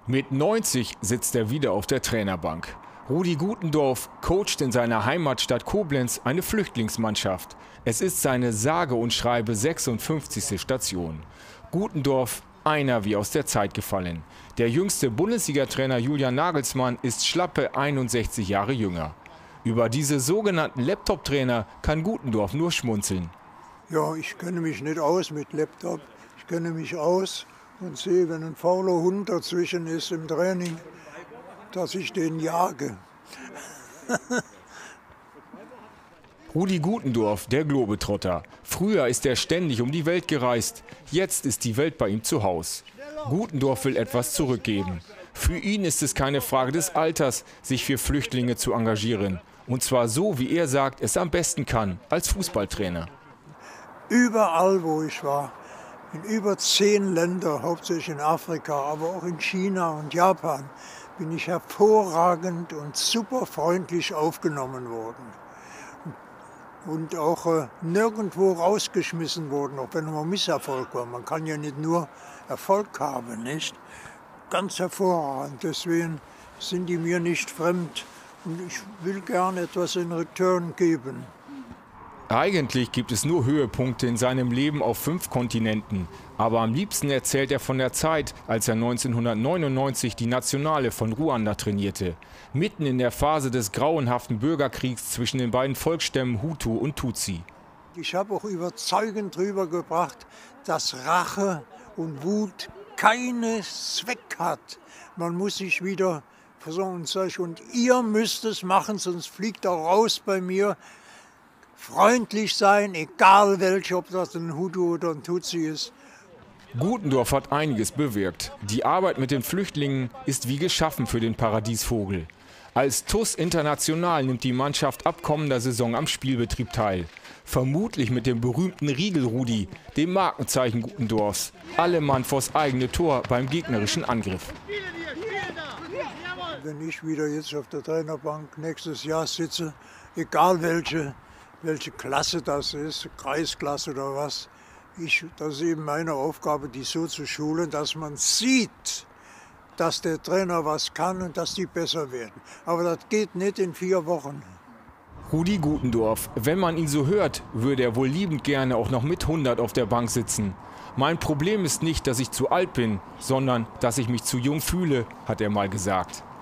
Mit 90 sitzt er wieder auf der Trainerbank. Rudi Gutendorf coacht in seiner Heimatstadt Koblenz eine Flüchtlingsmannschaft. Es ist seine sage und schreibe 56. Station. Gutendorf, einer wie aus der Zeit gefallen. Der jüngste Bundesliga-Trainer Julian Nagelsmann ist schlappe 61 Jahre jünger. Über diese sogenannten Laptop-Trainer kann Gutendorf nur schmunzeln. Ja, ich kenne mich nicht aus mit Laptop. Ich kenne mich aus und sehe, wenn ein fauler Hund dazwischen ist im Training, dass ich den jage. Rudi Gutendorf, der Globetrotter. Früher ist er ständig um die Welt gereist. Jetzt ist die Welt bei ihm zu Haus. Gutendorf will etwas zurückgeben. Für ihn ist es keine Frage des Alters, sich für Flüchtlinge zu engagieren. Und zwar so, wie er sagt, es am besten kann, als Fußballtrainer. Überall, wo ich war, in über 10 Ländern, hauptsächlich in Afrika, aber auch in China und Japan, bin ich hervorragend und super freundlich aufgenommen worden. Und auch nirgendwo rausgeschmissen worden, auch wenn man Misserfolg war. Man kann ja nicht nur Erfolg haben, nicht? Ganz hervorragend, deswegen sind die mir nicht fremd und ich will gern etwas in Return geben. Eigentlich gibt es nur Höhepunkte in seinem Leben auf 5 Kontinenten. Aber am liebsten erzählt er von der Zeit, als er 1999 die Nationale von Ruanda trainierte. Mitten in der Phase des grauenhaften Bürgerkriegs zwischen den beiden Volksstämmen Hutu und Tutsi. Ich habe auch überzeugend darüber gebracht, dass Rache und Wut keinen Zweck hat. Man muss sich wieder versorgen und ihr müsst es machen, sonst fliegt er raus bei mir. Freundlich sein, egal welche, ob das ein Hutu oder ein Tutsi ist. Gutendorf hat einiges bewirkt. Die Arbeit mit den Flüchtlingen ist wie geschaffen für den Paradiesvogel. Als TuS International nimmt die Mannschaft ab kommender Saison am Spielbetrieb teil. Vermutlich mit dem berühmten Riegel-Rudi, dem Markenzeichen Gutendorfs. Alle Mann vors eigene Tor beim gegnerischen Angriff. Wenn ich wieder jetzt auf der Trainerbank nächstes Jahr sitze, egal welche Klasse das ist, Kreisklasse oder was, das ist eben meine Aufgabe, die so zu schulen, dass man sieht, dass der Trainer was kann und dass die besser werden. Aber das geht nicht in 4 Wochen. Rudi Gutendorf, wenn man ihn so hört, würde er wohl liebend gerne auch noch mit 100 auf der Bank sitzen. Mein Problem ist nicht, dass ich zu alt bin, sondern dass ich mich zu jung fühle, hat er mal gesagt.